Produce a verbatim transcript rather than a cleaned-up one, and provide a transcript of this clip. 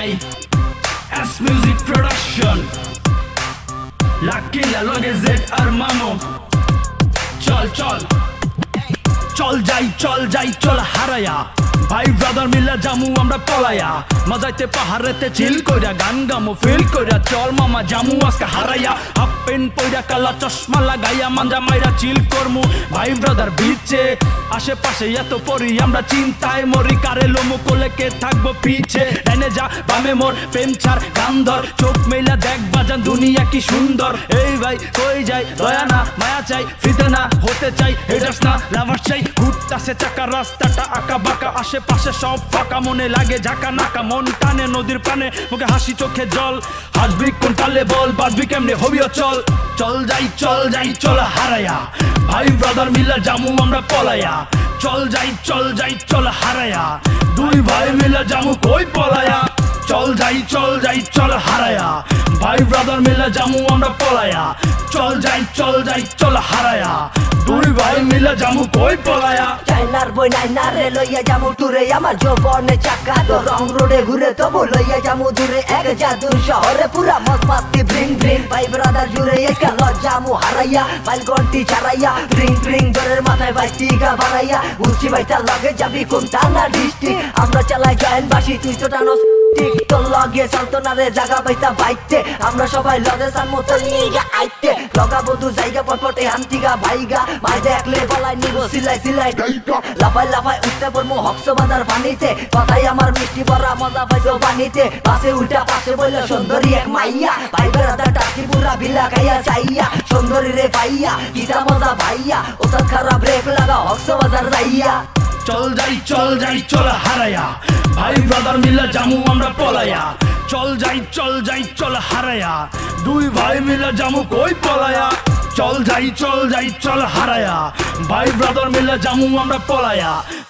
নাই S music production লাকিলা লগে Z আর মামো চল চল চল যাই চল যাই চল হারায়া ভাই ব্রাদার মিলা জামু আমরা পলায়া মজাইতে পাহাড়েতে চিল কইরা গান গামু ফিল কইরা চল মামা জামু আজকে হারায়া হাফ প্যান্ট পইরা কালা চশমা লাগাইয়া মাঞ্জা মাইরা চিল করমু ভাই ব্রাদার বিচে আশেপাশে এত পরি আমরা চিন্তায় মরি কারে লোমো কোলে কে থাকবো পিছে ডাইনে যা বামে মোর প্রেম ছাড় গান ধর চোখ মেলা দেখ বাজান দুনিয়া কি সুন্দর এই ভাই কই যাই দয়া না মায়া চাই ফিতে না হতে চাই হেটার্স না লাভার চাই ঘুরতাছে চাকা রাস্তাটা আঁকা বাঁকা আশেপাশে সব ফাঁকা মনে লাগে ঝাঁকা নাকা মন টানে নদীর পানে মুখে হাসি চোখে জল হাসবি কোন তালে বল বাজবি কেমনে হবিও চল চল যাই চল যাই চল হারায়া ভাই ব্রাদার মিলা জামু আমরা পলায়া চল যাই চল যাই চল হারায়া দুই ভাই মিলা জামু কই পলায়া চল যাই চল যাই চল হারায়া ভাই ব্রাদার মিলা জামু আমরা পলায়া চল যাই চল যাই চল হারায়া দুই ভাই মিলা জামু কই পলায়া চাইনার বই নাইনা রে লইয়া জামু টুরে আমার যৌবনে চাকা তো রং রোডে ঘুরে তবু লইয়া জামু দূরে এক জাদুর শহরে পুরা মত মাস্তি ব্রিং ব্রিং ভাই ব্রাদার জুড়ে একা লজ্জামু হারাইয়া মাইল গন্টি ছাড়াইয়া ব্রিং ব্রিং দরের মাথায় বাইটি গা বাড়াইয়া উঠছি ভাইটা লাগে যাবি কোন টানা ডিস্ট্রিক্ট আমরা চালাই জয়েন বাসি তুই তো টানো ঠিক তোর লগে সালতনা রে জায়গা পাইতা বাইতে আমরা সবাই লগে সান মতো নিয়ে আইতে লগা বধু জায়গা পটপটে হান্তিগা ভাইগা মাই দেখলে বলাই নিব সিলাই সিলাই লাফাই লাফাই উঠতে পড়মু হকস বাজার পানিতে কথাই আমার মিষ্টি ভরা মজা পাইছো পানিতে পাশে উল্টা পাশে বললো সুন্দরী এক মাইয়া ভাই বেড়াদার টাকি পুরা বিলা খাইয়া চাইয়া সুন্দরী রে পাইয়া কিটা মজা ভাইয়া ওটার খারাপ ব্রেক লাগা হকস বাজার যাইয়া চল যাই চল যাই চল হারায়া ভাই ব্রাদার মিলা জামু আমরা পলায়া চল যাই চল যাই চল হারায়া দুই ভাই মিলা জামু কই পলায়া চল যাই চল যাই চল হারায়া ভাই ব্রাদার মিলা জামু আমরা পলায়া